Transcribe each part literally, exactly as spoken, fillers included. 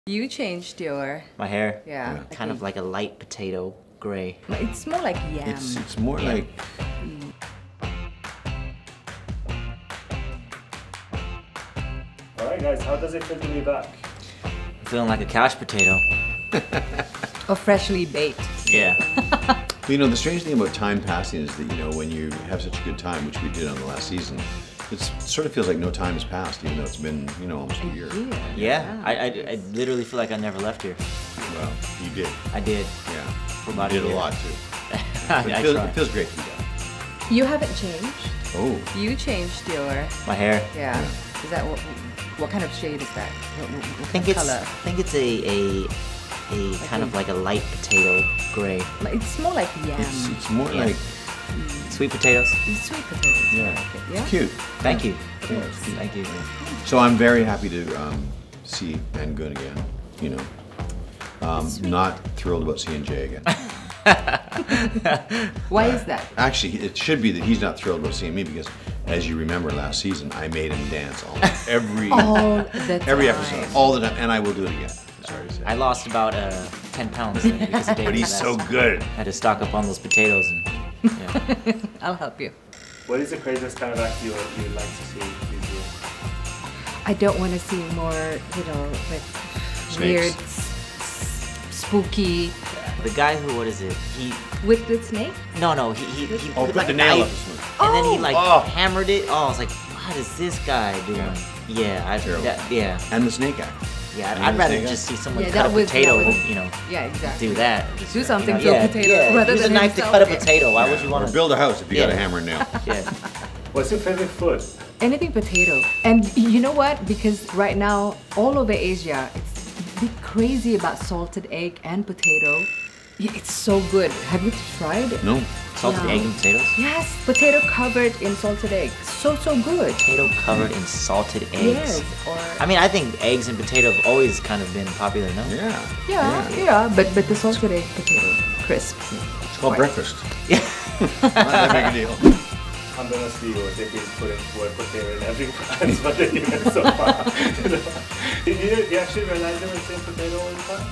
You changed your... My hair? Yeah. yeah. Kind of like a light potato gray. It's more like yam. It's, it's more Yeah. like... Alright guys, how does it feel to be back? I'm feeling like a couch potato. Or freshly baked. Yeah. You know, the strange thing about time passing is that, you know, when you have such a good time, which we did on the last season, it sort of feels like no time has passed, even though it's been, you know, almost a year. Yeah. Yeah, I, I, I literally feel like I never left here. Well, you did. I did. Yeah. For about you a did a year. lot, too. I, But I it, feels, tried. it feels great to be back. You haven't changed. Oh. You changed your... My hair. Yeah. Is that what... What kind of shade is that? What, what, what I think kind of it's color? I think it's a a a kind a- of like a light potato gray. Like, it's more like yam. It's, it's more Yeah. like... Sweet potatoes. It's sweet potatoes. Yeah. I like it. Yeah? It's cute. Thank you. It is. Thank you. So I'm very happy to um, see Angun again, you know. Um, not thrilled about seeing Jay again. Why is that? Actually, it should be that he's not thrilled about seeing me because, as you remember last season, I made him dance almost every All the every time. episode, all the time, and I will do it again. Sorry to say. I lost about uh, ten pounds then because of David. But he's so good. I had to stock up on those potatoes and yeah. I'll help you. What is the craziest kind of act you would you'd like to see these years? I don't want to see more, you know, like Snakes. weird, s- s- spooky. The guy who, what is it? He With with snake? no no he he, he Oh, put put like the a nail knife, up his smoke. and then he Oh. like Oh. hammered it. Oh, I was like, what is this guy doing? Yeah, I Terrible. that, yeah And the snake act. yeah. I'd, And I'd the rather snake just see someone Yeah, cut a that was- potato that was- and you know Yeah, exactly. do that. Just, Do something you to know, a yeah, potato yeah. rather Use than a knife to himself. cut a Yeah. potato. Why would Yeah. you Or want to build a house if you got Yeah. a hammer and nail. Yeah. What's your favorite food? Anything potato. And you know what? Because right now, all over Asia, it's a bit crazy about salted egg and potato. Yeah, it's so good. Have you tried it? No. Salted Yeah. egg and potatoes. Yes, potato covered in salted egg. So, so good. Potato covered in salted eggs. Yes. Or I mean, I think eggs and potato have always kind of been popular, no? Yeah. yeah, yeah, but but the salted egg potato crisp. It's called breakfast. Yeah. Not that big a deal. I'm gonna see you if he's putting word potato in every plans, but they even so far. Did you, you actually realize they were saying potato all the time?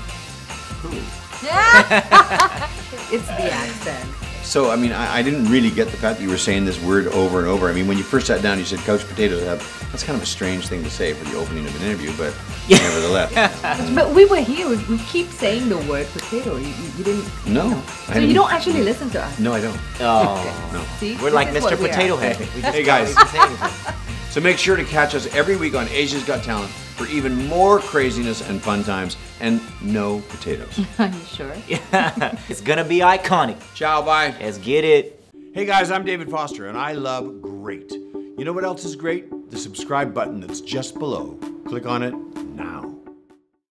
It's the accent. So, I mean, I, I didn't really get the fact that you were saying this word over and over. I mean, when you first sat down, you said couch potatoes. That- That's kind of a strange thing to say for the opening of an interview, but nevertheless. But we were here. We, we keep saying the word potato. You, you, you didn't. No. You know. I So didn't- you don't actually listen to us. No, I don't. Oh. No. See? We're This like is Mister what we are. Potato Head. We just Hey, guys. don't even say anything. So make sure to catch us every week on Asia's Got Talent for even more craziness and fun times and no potatoes. Are you sure? It's gonna be iconic. Ciao, bye. Let's get it. Hey guys, I'm David Foster and I love great. You know what else is great? The subscribe button that's just below. Click on it